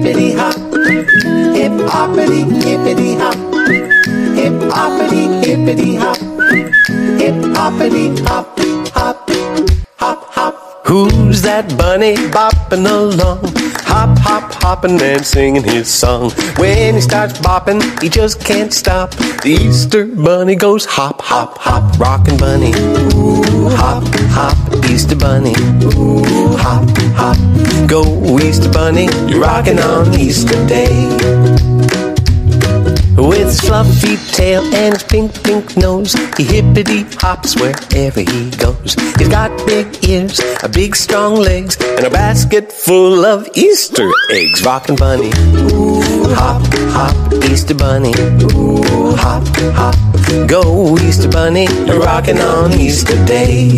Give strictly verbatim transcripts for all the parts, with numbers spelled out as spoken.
hippity hop. Hip hoppity hippity hop. Hip hoppity hippity hop. Hip hoppity hop hop hop hop. Who's that bunny bopping along? Hop, hop, hopping and singing his song. When he starts bopping, he just can't stop. The Easter bunny goes hop, hop, hop. Rockin' bunny, ooh, hop, hop. Easter bunny, ooh, hop, hop. Go Easter bunny, you're rockin' on Easter Day. With his fluffy tail and his pink, pink nose, he hippity hops wherever he goes. He's got big ears, a big strong legs, and a basket full of Easter eggs. Rockin' bunny, ooh, hop, hop, Easter bunny, ooh, hop, hop. Go Easter bunny, rockin' on Easter Day.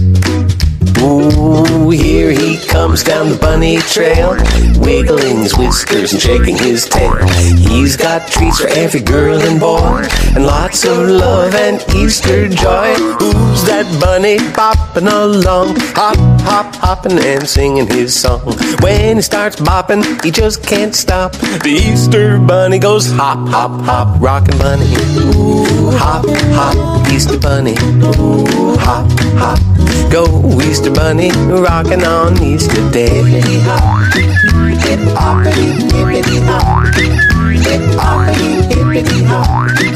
Ooh, here he comes down the bunny trail, wiggling his whiskers and shaking his tail. He's got treats for every girl and boy, and lots of love and Easter joy. Who's that bunny bopping along? Hop, hop, hopping and singing his song. When he starts bopping, he just can't stop. The Easter bunny goes hop, hop, hop. Rockin' bunny, ooh, hop, hop. Easter bunny, ooh, hop, hop. Go Easter bunny, rockin' on Easter Day. Hippity hop, hip hoppity, hippity hop, hip hoppity, hippity hop,